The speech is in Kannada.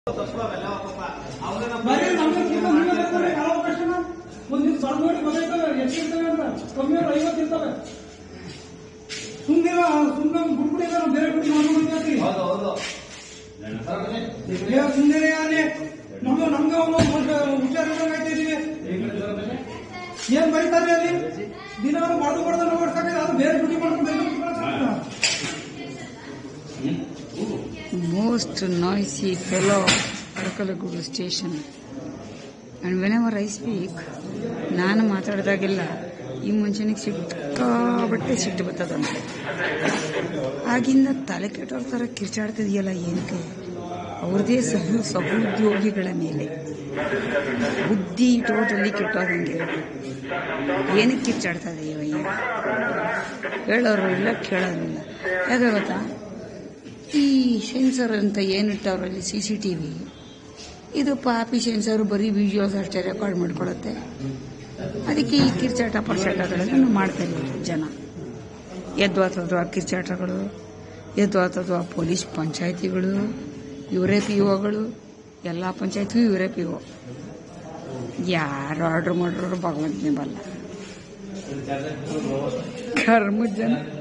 ಬರೀ ನಮಗೆ ಯಾವ ಅವಕಾಶನ ಒಂದು ಸಣ್ಣ ನೋಡಿ ಗೊತ್ತಾಯ್ತವೆ ಎಷ್ಟಿರ್ತವೆ ಅಂತ ಕಮ್ಮಿ 50 ಇರ್ತವೆ. ಸುಮ್ಮನೆ ಬಿಟ್ಬಿಟ್ಟಿಲ್ಲ ಬೇರೆ ಬಿಟ್ಟು ಮಾಡ್ಕೊಂಡ್ರಿ ಸುಮ್ಮನೆ ಅಲ್ಲಿ ನಮ್ಗೆ ಹುಷಾರಿದ್ದೀವಿ. ಏನ್ ಬರೀತಾರೆ ಅಲ್ಲಿ ದಿನ ಬಡ್ದು ನೋಡ್ಸಕ್ಕೆ ಅದು ಬೇರೆ ಬಿಟ್ಟು ಮಾಡ್ಕೊಂಡು most noisy fellow Arakalagudu station. And whenever I speak, ನಾನು ಮಾತಾಡಿದಾಗೆಲ್ಲ ಈ ಮನುಷ್ಯನಿಗೆ ಸಿಕ್ಕಾಬಟ್ಟೆ ಸಿಟ್ಟು ಬರ್ತದಂತೆ. ಆಗಿಂದ ತಲೆ ಕೆಟ್ಟೋರ್ ಥರ ಕಿರ್ಚಾಡ್ತಿದೆಯಲ್ಲ ಏನಕ್ಕೆ? ಅವ್ರದೇ ಸಹೋದ್ಯೋಗಿಗಳ ಮೇಲೆ ಬುದ್ಧಿ ಟೋಟಲಿ ಕೆಟ್ಟೋದಂಗೆ. ಏನಕ್ಕೆ ಕಿರ್ಚಾಡ್ತದೆ ಇವಯ್ಯ? ಹೇಳೋರು ಇಲ್ಲ ಕೇಳೋರು ಇಲ್ಲ. ಯಾಕೆ ಗೊತ್ತಾ? ಈ ಸೆನ್ಸರ್ ಅಂತ ಏನಿಟ್ಟವ್ರಲ್ಲಿ CCTV, ಇದು ಪಾಪಿ ಸೆನ್ಸರ್ ಬರೀ ವಿಡಿಯೋಸ್ ಅಷ್ಟೇ ರೆಕಾರ್ಡ್ ಮಾಡ್ಕೊಳುತ್ತೆ. ಅದಕ್ಕೆ ಈ ಕಿರ್ಚಾಟ ಪರ್ಚಾಟಗಳನ್ನು ಮಾಡ್ತಾರೆ ಜನ. ಎದ್ವಾತದ್ವಾ ಕಿರ್ಚಾಟಗಳು, ಎದ್ವಾತದ್ವಾ ಪೊಲೀಸ್ ಪಂಚಾಯತಿಗಳು, ಇವರೇ POಗಳು, ಎಲ್ಲ ಪಂಚಾಯತಿಗೂ ಇವರೇ PO. ಯಾರು ಆರ್ಡರ್ ಮಾಡೋರು ಭಗವಂತನೇ ಬಲ್ಲ. ಕರ್ಮದ ಜನ.